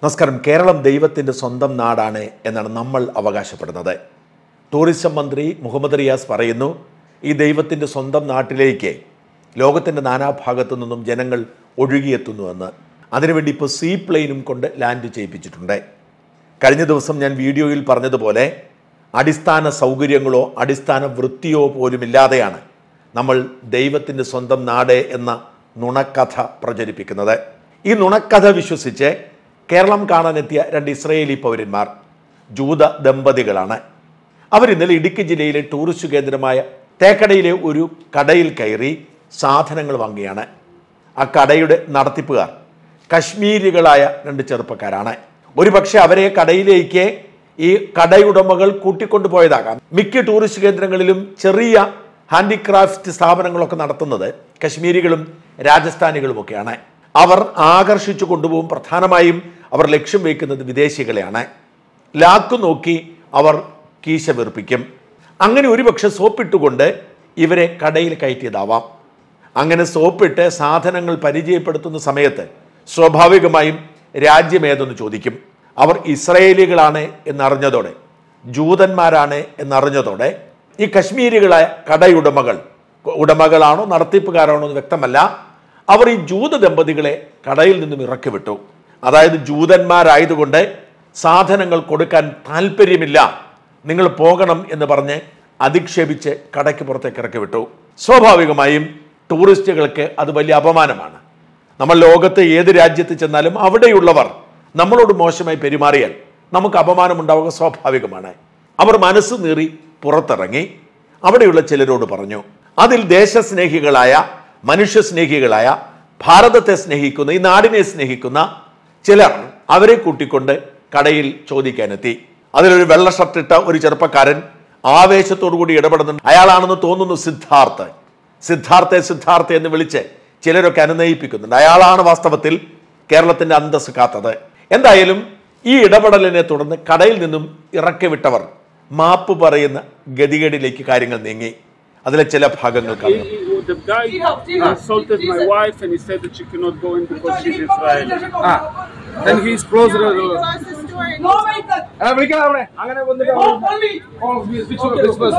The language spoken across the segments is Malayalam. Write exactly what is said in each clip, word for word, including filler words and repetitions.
നമസ്കാരം. കേരളം ദൈവത്തിൻ്റെ സ്വന്തം നാടാണ് എന്നാണ് നമ്മൾ അവകാശപ്പെടുന്നത്. ടൂറിസം മന്ത്രി മുഹമ്മദ് റിയാസ് പറയുന്നു, ഈ ദൈവത്തിൻ്റെ സ്വന്തം നാട്ടിലേക്ക് ലോകത്തിൻ്റെ നാനാഭാഗത്തു നിന്നും ജനങ്ങൾ ഒഴുകിയെത്തുന്നുവെന്ന്. അതിനുവേണ്ടി ഇപ്പോൾ സീ പ്ലെയിനും കൊണ്ട് ലാൻഡ് ചെയ്യിപ്പിച്ചിട്ടുണ്ട്. കഴിഞ്ഞ ദിവസം ഞാൻ വീഡിയോയിൽ പറഞ്ഞതുപോലെ അടിസ്ഥാന സൗകര്യങ്ങളോ അടിസ്ഥാന വൃത്തിയോ പോലുമില്ലാതെയാണ് നമ്മൾ ദൈവത്തിൻ്റെ സ്വന്തം നാട് എന്ന നുണക്കഥ പ്രചരിപ്പിക്കുന്നത്. ഈ നുണക്കഥ വിശ്വസിച്ച് കേരളം കാണാനെത്തിയ രണ്ട് ഇസ്രയേലി പൗരന്മാർ ജൂത ദമ്പതികളാണ്. അവർ ഇന്നലെ ഇടുക്കി ജില്ലയിലെ ടൂറിസ്റ്റ് കേന്ദ്രമായ തേക്കടയിലെ ഒരു കടയിൽ കയറി സാധനങ്ങൾ വാങ്ങിയാണ്. ആ കടയുടെ നടത്തിപ്പുകാർ കശ്മീരികളായ രണ്ട് ചെറുപ്പക്കാരാണ്. ഒരു പക്ഷേ അവരെ കടയിലേക്ക് ഈ കടയുടമകൾ കൂട്ടിക്കൊണ്ടു പോയതാകാം. മിക്ക ടൂറിസ്റ്റ് കേന്ദ്രങ്ങളിലും ചെറിയ ഹാൻഡിക്രാഫ്റ്റ് സ്ഥാപനങ്ങളൊക്കെ നടത്തുന്നത് കശ്മീരികളും രാജസ്ഥാനികളുമൊക്കെയാണ്. അവർ ആകർഷിച്ചു കൊണ്ടുപോകും. പ്രധാനമായും അവർ ലക്ഷ്യം വയ്ക്കുന്നത് വിദേശികളെയാണ്. ലാക്ക് നോക്കി അവർ കീശ വീർപ്പിക്കും. അങ്ങനെ ഒരുപക്ഷെ സോപ്പിട്ടുകൊണ്ട് ഇവരെ കടയിൽ കയറ്റിയതാവാം. അങ്ങനെ സോപ്പിട്ട് സാധനങ്ങൾ പരിചയപ്പെടുത്തുന്ന സമയത്ത് സ്വാഭാവികമായും രാജ്യമേതെന്ന് ചോദിക്കും. അവർ ഇസ്രായേലികളാണ് എന്നറിഞ്ഞതോടെ, ജൂതന്മാരാണ് എന്നറിഞ്ഞതോടെ ഈ കശ്മീരികളായ കടയുടമകൾ, ഉടമകളാണോ നടത്തിപ്പുകാരാണോ എന്ന് വ്യക്തമല്ല, അവർ ഈ ജൂത ദമ്പതികളെ കടയിൽ നിന്നും ഇറക്കി വിട്ടു. അതായത് ജൂതന്മാരായതുകൊണ്ട് സാധനങ്ങൾ കൊടുക്കാൻ താല്പര്യമില്ല, നിങ്ങൾ പോകണം എന്ന് പറഞ്ഞ് അധിക്ഷേപിച്ച് കടയ്ക്ക് പുറത്തേക്ക് ഇറക്കി വിട്ടു. സ്വാഭാവികമായും ടൂറിസ്റ്റുകൾക്ക് അത് വലിയ അപമാനമാണ്. നമ്മൾ ലോകത്തെ ഏത് രാജ്യത്ത് ചെന്നാലും അവിടെയുള്ളവർ നമ്മളോട് മോശമായി പെരുമാറിയാൽ നമുക്ക് അപമാനമുണ്ടാവുക സ്വാഭാവികമാണ്. അവർ മനസ്സ് നീറി പുറത്തിറങ്ങി അവിടെയുള്ള ചിലരോട് പറഞ്ഞു. അതിൽ ദേശസ്നേഹികളായ, മനുഷ്യസ്നേഹികളായ, ഭാരതത്തെ സ്നേഹിക്കുന്ന, ഈ നാടിനെ സ്നേഹിക്കുന്ന ചിലർ അവരെ കൂട്ടിക്കൊണ്ട് കടയിൽ ചോദിക്കാനെത്തി. അതിലൊരു വെള്ള ഷർട്ടിട്ട ഒരു ചെറുപ്പക്കാരൻ ആവേശത്തോടു കൂടി ഇടപെടുന്നുണ്ട്. അയാളാണെന്ന് തോന്നുന്നു സിദ്ധാർത്ഥ്. സിദ്ധാർത്ഥെ സിദ്ധാർത്ഥ എന്ന് വിളിച്ച് ചിലരൊക്കെ അനുനയിപ്പിക്കുന്നുണ്ട്. അയാളാണ് വാസ്തവത്തിൽ കേരളത്തിന്റെ അന്തസ് കാത്തത്. എന്തായാലും ഈ ഇടപെടലിനെ തുടർന്ന് കടയിൽ നിന്നും ഇറക്കി വിട്ടവർ മാപ്പ് പറയുന്ന ഗതികേടിലേക്ക് കാര്യങ്ങൾ നീങ്ങി. അതിലെ ചില ഭാഗങ്ങൾ കാണാം. The guy assaulted my wife and he said that she cannot go in because she's Israeli. Ah, then he's closer to the... No, wait! Ah, we can have it. I'm going to go to the... Oh, which one? This person.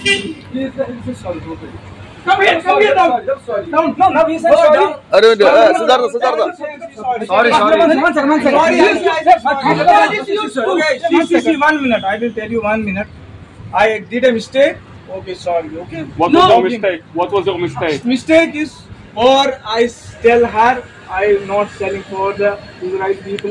He's sorry. Come here, come here now. No, no, no, he said sorry. Arvind, Siddhartha, Siddhartha. Sorry, sorry. One second, one second. Okay, see, see, see, one minute. I will tell you one minute. I did a mistake. Okay, sorry. Okay. What was your mistake? What was your mistake? Mistake is, or I tell her I am not selling for the Israeli people.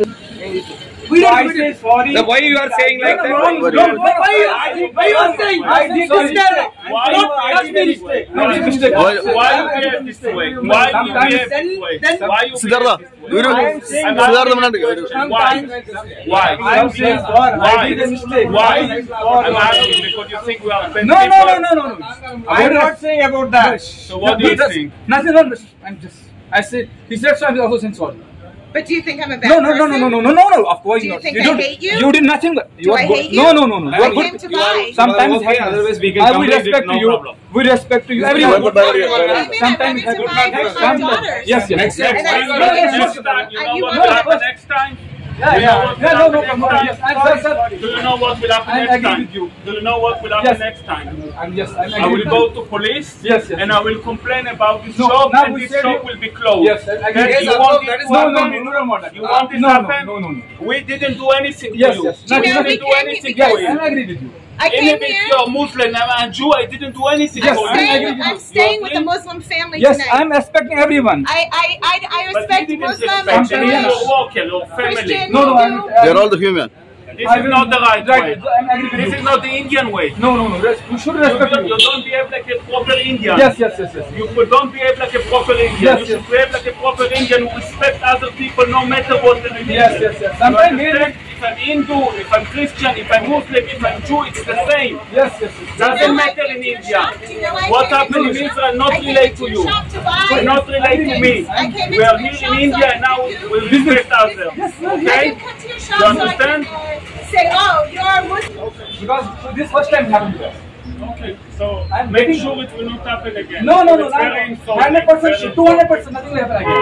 We so I say sorry. The why you are saying like that? No, no, no, no, why you why you are saying? I did mistake. Why Not I just did mistake. No, Not mistake. Why why you behave this way? Why you behave this way? Why you Siddhartha, behave ഒരു Siddhartha മണ്ണുണ്ട്. Why? Why? I am saying sorry. I Why? did a mistake. Why? I'm asking because you think we are offending No, no, people. no, no, no, no. I am not saying about that. So what do you think? Nothing, no, I'm just. I said he said so. I'm also saying sorry. But do you think I'm a bad No, no, no, person? no, no, no, no, no. Of course Do you not. think you I don't, hate you? You did nothing. You Do are I good. hate you? No, no, no, no. You I are good. came to buy. Sometimes okay, happens. otherwise we can I will complete respect it, no you. problem. We respect to you. I Everyone. mean, I Sometimes wanted to buy for my daughters. Yes, yes. Next time, And I you know really what just- next time, you and know you what want will to- happen next time? Yeah, You know yeah. what Yeah, will no, happen no, no. next Yes, time? I, sir, sir. Do you know what will happen I next agree time? with you. Do you know what will happen Yes. next time? I'm yes. I'm I agree will with go you. to police Yes, yes. and I will complain about this No, shop now and we this said shop you- will be closed. Yes, I agree. Then Yes, you sir. want That it is to no, no, happen? no, no, no, no. You want it No, to no, happen? no, no, no. We didn't do anything Yes, to you. yes. Do you We know, we didn't do came anything here to Yes, you. I agree with you. I Even came if here. you're Muslim and I'm a Jew, I didn't do anything Yes, I'm for I staying, agree you. with I'm you. staying You with a agree? Muslim family Yes, tonight. I'm respecting everyone. I, I, I, I But respect you didn't Muslim respect and any of Sometimes- your Jewish, worker or family. Christian, No, no, I'm. Hindu. They are all the human. This I is will- not the right way. I'm agree with This you. is not the Indian way. No, no, no. Res- You should You respect don't, you me. don't behave like a proper Indian. Yes, yes, yes, yes. You could- don't behave like a proper Indian. Yes, you should yes. behave like a proper Indian who respect other people no matter what the religion. Yes, yes, yes. You Sometimes understand? If I'm Hindu, if I'm Christian, if I'm Muslim, if I'm Jew, it's the same. Yes, yes, yes. Doesn't You know, I matter came in to your India. shop. You know, I What came happened to in your Israel shop. not I came relate to to your you. shop to buy. Not relate to me. I came We are into your here shop in India so and now I can we you- respect ourselves. Yes, yes, I Okay? can come to your shop You so I understand? can uh, say, oh, you're a Muslim. Because this first time happened to us. Okay, so I'm make waiting. sure it will not happen again. No, no, no, It's no. very insulting. Hundred percent, Very two hundred percent, nothing will happen again.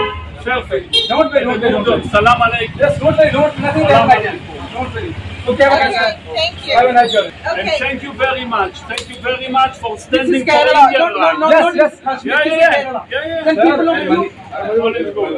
Perfect. Don't worry, don't worry, don't worry. Salam alaikum. Just don't worry, don't nothing there, my dear. Don't worry. Okay, Okay, okay. thank you. Have a nice journey. And Okay. thank you very much. Thank you very much for This standing is for Kerala. India. No, no, no, Yes, no. yes. Kashmir, Yeah, this yeah, is yeah. Kerala. Yeah, yeah. Then people Sir, will you. All is good.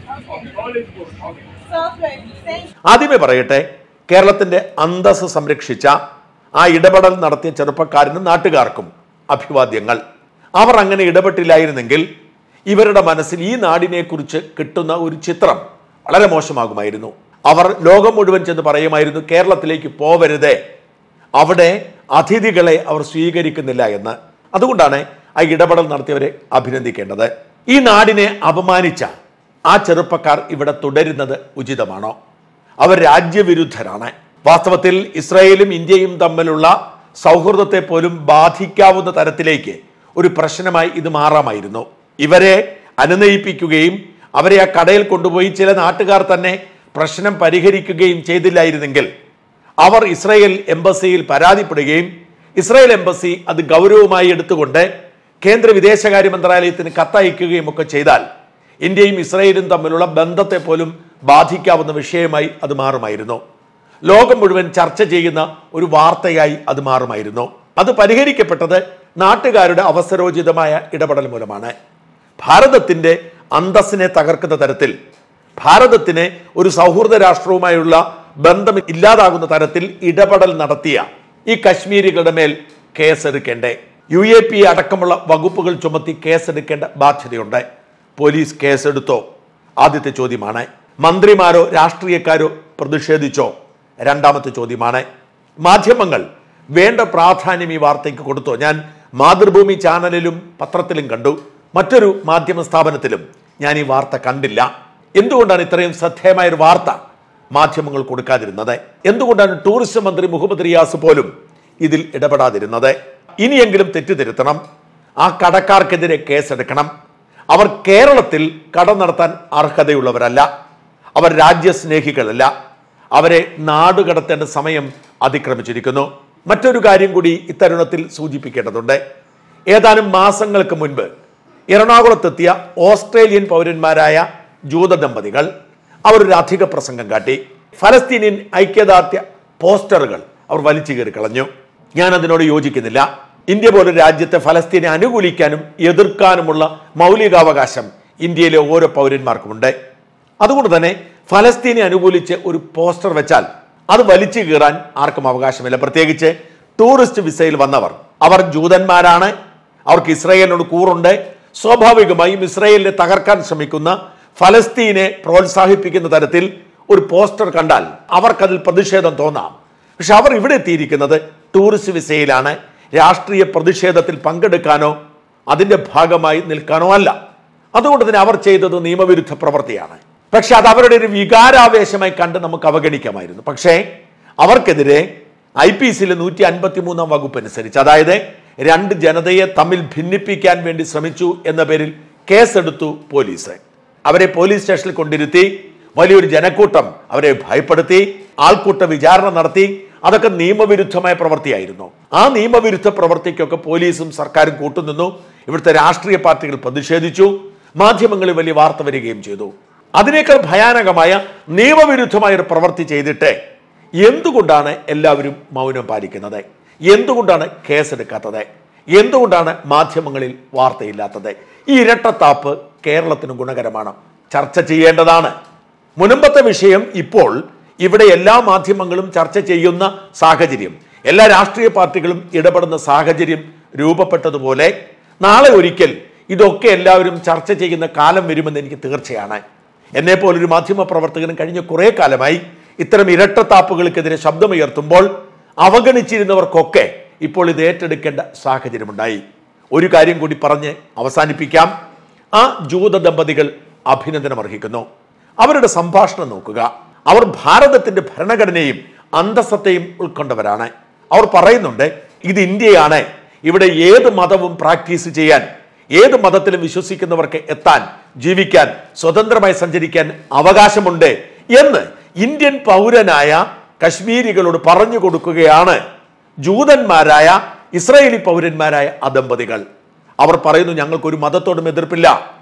All is good. So good. Thank you. ആദ്യമേ പറയട്ടെ, കേരളത്തിന്റെ അന്തസ് സംരക്ഷിച്ച ആ ഇടപെടൽ നടത്തിയ ചെറുപ്പക്കാരനും നാട്ടുകാർക്കും അഭിവാദ്യങ്ങൾ. അവർ അങ്ങനെ ഇടപെട്ടില്ലായിരുന്നെങ്കിൽ ഇവരുടെ മനസ്സിൽ ഈ നാടിനെക്കുറിച്ച് കിട്ടുന്ന ഒരു ചിത്രം വളരെ മോശമാകുമായിരുന്നു. അവർ ലോകം മുഴുവൻ ചെന്ന് പറയുമായിരുന്നു, കേരളത്തിലേക്ക് പോവരുതേ, അവിടെ അതിഥികളെ അവർ സ്വീകരിക്കുന്നില്ല എന്ന്. അതുകൊണ്ടാണ് ആ ഇടപെടൽ നടത്തിയവരെ അഭിനന്ദിക്കേണ്ടത്. ഈ നാടിനെ അപമാനിച്ച ആ ചെറുപ്പക്കാർ ഇവിടെ തുടരുന്നത് ഉചിതമാണോ? അവർ രാജ്യവിരുദ്ധരാണ്. വാസ്തവത്തിൽ ഇസ്രായേലും ഇന്ത്യയും തമ്മിലുള്ള സൗഹൃദത്തെ പോലും ബാധിക്കാവുന്ന തരത്തിലേക്ക് ഒരു പ്രശ്നമായി ഇത് മാറാമായിരുന്നു. ഇവരെ അനുനയിപ്പിക്കുകയും അവരെ ആ കടയിൽ കൊണ്ടുപോയി ചില നാട്ടുകാർ തന്നെ പ്രശ്നം പരിഹരിക്കുകയും ചെയ്തില്ലായിരുന്നെങ്കിൽ അവർ ഇസ്രായേൽ എംബസിയിൽ പരാതിപ്പെടുകയും ഇസ്രായേൽ എംബസി അത് ഗൗരവമായി എടുത്തുകൊണ്ട് കേന്ദ്ര വിദേശകാര്യ മന്ത്രാലയത്തിന് കത്തയക്കുകയും ഒക്കെ ചെയ്താൽ ഇന്ത്യയും ഇസ്രായേലും തമ്മിലുള്ള ബന്ധത്തെ പോലും ബാധിക്കാവുന്ന വിഷയമായി അത് മാറുമായിരുന്നു. ലോകം മുഴുവൻ ചർച്ച ചെയ്യുന്ന ഒരു വാർത്തയായി അത് മാറുമായിരുന്നു. അത് പരിഹരിക്കപ്പെട്ടത് നാട്ടുകാരുടെ അവസരോചിതമായ ഇടപെടൽ മൂലമാണ്. ഭാരതത്തിന്റെ അന്തസ്സിനെ തകർക്കുന്ന തരത്തിൽ, ഭാരതത്തിന് ഒരു സൗഹൃദ രാഷ്ട്രവുമായുള്ള ബന്ധം ഇല്ലാതാകുന്ന തരത്തിൽ ഇടപെടൽ നടത്തിയ ഈ കശ്മീരികളുടെ മേൽ കേസെടുക്കേണ്ടേ? യു എ പി അടക്കമുള്ള വകുപ്പുകൾ ചുമത്തി കേസെടുക്കേണ്ട ബാധ്യതയുണ്ട്. പോലീസ് കേസെടുത്തോ? ആദ്യത്തെ ചോദ്യമാണ്. മന്ത്രിമാരോ രാഷ്ട്രീയക്കാരോ പ്രതിഷേധിച്ചോ? രണ്ടാമത്തെ ചോദ്യമാണ്. മാധ്യമങ്ങൾ വേണ്ട പ്രാധാന്യം ഈ വാർത്തയ്ക്ക് കൊടുത്തോ? ഞാൻ മാതൃഭൂമി ചാനലിലും പത്രത്തിലും കണ്ടു, മറ്റൊരു മാധ്യമ സ്ഥാപനത്തിലും ഞാൻ ഈ വാർത്ത കണ്ടില്ല. എന്തുകൊണ്ടാണ് ഇത്രയും ശ്രദ്ധേയമായൊരു വാർത്ത മാധ്യമങ്ങൾ കൊടുക്കാതിരുന്നത്? എന്തുകൊണ്ടാണ് ടൂറിസം മന്ത്രി മുഹമ്മദ് റിയാസ് പോലും ഇതിൽ ഇടപെടാതിരുന്നത്? ഇനിയെങ്കിലും തെറ്റുതിരുത്തണം. ആ കടക്കാർക്കെതിരെ കേസെടുക്കണം. അവർ കേരളത്തിൽ കട നടത്താൻ അർഹതയുള്ളവരല്ല. അവർ രാജ്യസ്നേഹികളല്ല. അവരെ നാടുകടത്തേണ്ട സമയം അതിക്രമിച്ചിരിക്കുന്നു. മറ്റൊരു കാര്യം കൂടി ഇത്തരുണത്തിൽ സൂചിപ്പിക്കേണ്ടതുണ്ട്. ഏതാനും മാസങ്ങൾക്ക് മുൻപ് എറണാകുളത്തെത്തിയ ഓസ്ട്രേലിയൻ പൗരന്മാരായ ജൂത ദമ്പതികൾ അവരൊരു അധിക പ്രസംഗം കാട്ടി. ഫലസ്തീനിയൻ ഐക്യദാർഢ്യ പോസ്റ്ററുകൾ അവർ വലിച്ചു കയറി കളഞ്ഞു. ഞാൻ അതിനോട് യോജിക്കുന്നില്ല. ഇന്ത്യ പോലൊരു രാജ്യത്തെ ഫലസ്തീനെ അനുകൂലിക്കാനും എതിർക്കാനുമുള്ള മൗലികാവകാശം ഇന്ത്യയിലെ ഓരോ പൗരന്മാർക്കുമുണ്ട്. അതുകൊണ്ട് തന്നെ ഫലസ്തീനെ അനുകൂലിച്ച് ഒരു പോസ്റ്റർ വെച്ചാൽ അത് വലിച്ചു കീറാൻ ആർക്കും അവകാശമില്ല. പ്രത്യേകിച്ച് ടൂറിസ്റ്റ് വിസയിൽ വന്നവർ. അവർ ജൂതന്മാരാണ്, അവർക്ക് ഇസ്രായേലിനോട് കൂറുണ്ട്. സ്വാഭാവികമായും ഇസ്രായേലിനെ തകർക്കാൻ ശ്രമിക്കുന്ന ഫലസ്തീനെ പ്രോത്സാഹിപ്പിക്കുന്ന തരത്തിൽ ഒരു പോസ്റ്റർ കണ്ടാൽ അവർക്കതിൽ പ്രതിഷേധം തോന്നാം. പക്ഷെ അവർ ഇവിടെ എത്തിയിരിക്കുന്നത് ടൂറിസ്റ്റ് വിസയിലാണ്. രാഷ്ട്രീയ പ്രതിഷേധത്തിൽ പങ്കെടുക്കാനോ അതിന്റെ ഭാഗമായി നിൽക്കാനോ അല്ല. അതുകൊണ്ട് തന്നെ അവർ ചെയ്തത് നിയമവിരുദ്ധ പ്രവൃത്തിയാണ്. പക്ഷെ അത് അവരുടെ ഒരു വികാരാവേശമായി കണ്ട് നമുക്ക് അവഗണിക്കാമായിരുന്നു. പക്ഷേ അവർക്കെതിരെ ഐ പി സിയിലെ നൂറ്റി അൻപത്തി മൂന്നാം വകുപ്പ് അനുസരിച്ച്, അതായത് രണ്ട് ജനതയെ തമ്മിൽ ഭിന്നിപ്പിക്കാൻ വേണ്ടി ശ്രമിച്ചു എന്ന പേരിൽ കേസെടുത്തു പോലീസ്. അവരെ പോലീസ് സ്റ്റേഷനിൽ കൊണ്ടിരുത്തി. വലിയൊരു ജനക്കൂട്ടം അവരെ ഭയപ്പെടുത്തി. ആൾക്കൂട്ട വിചാരണ നടത്തി. അതൊക്കെ നിയമവിരുദ്ധമായ പ്രവൃത്തിയായിരുന്നു. ആ നിയമവിരുദ്ധ പ്രവൃത്തിക്കൊക്കെ പോലീസും സർക്കാരും കൂട്ടുനിന്നു. ഇവിടുത്തെ രാഷ്ട്രീയ പാർട്ടികൾ പ്രതിഷേധിച്ചു. മാധ്യമങ്ങളിൽ വലിയ വാർത്ത വരികയും ചെയ്തു. അതിനേക്കാൾ ഭയാനകമായ നിയമവിരുദ്ധമായ ഒരു പ്രവൃത്തി ചെയ്തിട്ട് എന്തുകൊണ്ടാണ് എല്ലാവരും മൗനം പാലിക്കുന്നത്? എന്തുകൊണ്ടാണ് കേസെടുക്കാത്തത്? എന്തുകൊണ്ടാണ് മാധ്യമങ്ങളിൽ വാർത്തയില്ലാത്തത്? ഈ ഇരട്ടത്താപ്പ് കേരളത്തിന് ഗുണകരമാണ്, ചർച്ച ചെയ്യേണ്ടതാണ്. മുൻപത്തെ വിഷയം ഇപ്പോൾ ഇവിടെ എല്ലാ മാധ്യമങ്ങളും ചർച്ച ചെയ്യുന്ന സാഹചര്യം, എല്ലാ രാഷ്ട്രീയ പാർട്ടികളും ഇടപെടുന്ന സാഹചര്യം രൂപപ്പെട്ടതുപോലെ നാളെ ഒരിക്കൽ ഇതൊക്കെ എല്ലാവരും ചർച്ച ചെയ്യുന്ന കാലം വരുമെന്ന് എനിക്ക് തീർച്ചയാണ്. എന്നെ പോലൊരു മാധ്യമ പ്രവർത്തകനും കഴിഞ്ഞ കുറെ കാലമായി ഇത്തരം ഇരട്ടത്താപ്പുകൾക്കെതിരെ ശബ്ദമുയർത്തുമ്പോൾ അവഗണിച്ചിരുന്നവർക്കൊക്കെ ഇപ്പോൾ ഇത് ഏറ്റെടുക്കേണ്ട സാഹചര്യമുണ്ടായി. ഒരു കാര്യം കൂടി പറഞ്ഞ് അവസാനിപ്പിക്കാം. ആ ജൂത ദമ്പതികൾ അഭിനന്ദനം അർഹിക്കുന്നു. അവരുടെ സംഭാഷണം നോക്കുക. അവർ ഭാരതത്തിന്റെ ഭരണഘടനയും അന്തസ്സത്തെയും ഉൾക്കൊണ്ടവരാണ്. അവർ പറയുന്നുണ്ട്, ഇത് ഇന്ത്യയാണ്, ഇവിടെ ഏത് മതവും പ്രാക്ടീസ് ചെയ്യാൻ, ഏത് മതത്തിലും വിശ്വസിക്കുന്നവർക്ക് എത്താൻ, ജീവിക്കാൻ, സ്വതന്ത്രമായി സഞ്ചരിക്കാൻ അവകാശമുണ്ട് എന്ന് ഇന്ത്യൻ പൗരനായ കശ്മീരികളോട് പറഞ്ഞു കൊടുക്കുകയാണ് ജൂതന്മാരായ ഇസ്രായേലി പൗരന്മാരായ ആ ദമ്പതികൾ. അവർ പറയുന്നു, ഞങ്ങൾക്കൊരു മതത്തോടും എതിർപ്പില്ല,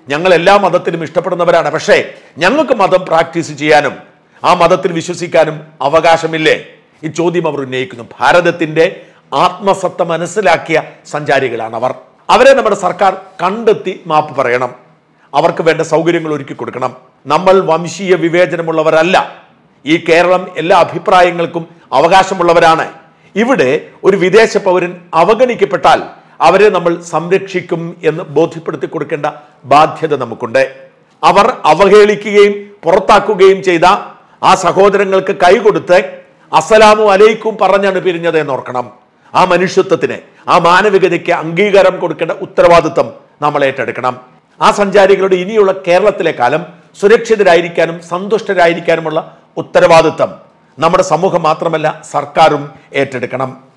ഞങ്ങൾ എല്ലാ മതത്തിലും ഇഷ്ടപ്പെടുന്നവരാണ്, പക്ഷേ ഞങ്ങൾക്ക് മതം പ്രാക്ടീസ് ചെയ്യാനും ആ മതത്തിൽ വിശ്വസിക്കാനും അവകാശമില്ലേ? ഈ ചോദ്യം അവർ ഉന്നയിക്കുന്നു. ഭാരതത്തിന്റെ ആത്മസത്ത മനസ്സിലാക്കിയ സഞ്ചാരികളാണ് അവർ. അവരെ നമ്മുടെ സർക്കാർ കണ്ടെത്തി മാപ്പ് പറയണം. അവർക്ക് വേണ്ട സൗകര്യങ്ങൾ ഒരുക്കി കൊടുക്കണം. നമ്മൾ വംശീയ വിവേചനമുള്ളവരല്ല. ഈ കേരളം എല്ലാ അഭിപ്രായങ്ങൾക്കും അവകാശമുള്ളവരാണ്. ഇവിടെ ഒരു വിദേശ പൗരൻ അവഗണിക്കപ്പെട്ടാൽ അവരെ നമ്മൾ സംരക്ഷിക്കും എന്ന് ബോധ്യപ്പെടുത്തി കൊടുക്കേണ്ട ബാധ്യത നമുക്കുണ്ട്. അവർ അവഹേളിക്കുകയും പുറത്താക്കുകയും ചെയ്ത ആ സഹോദരങ്ങൾക്ക് കൈകൊടുത്ത് അസ്സലാമു അലൈക്കും പറഞ്ഞാണ് പിരിഞ്ഞത് എന്നോർക്കണം. ആ മനുഷ്യത്വത്തിന്, ആ മാനവികതയ്ക്ക് അംഗീകാരം കൊടുക്കേണ്ട ഉത്തരവാദിത്വം നമ്മൾ ഏറ്റെടുക്കണം. ആ സഞ്ചാരികളുടെ ഇനിയുള്ള കേരളത്തിലെ കാലം സുരക്ഷിതരായിരിക്കാനും സന്തുഷ്ടരായിരിക്കാനുമുള്ള ഉത്തരവാദിത്വം നമ്മുടെ സമൂഹം മാത്രമല്ല സർക്കാരും ഏറ്റെടുക്കണം.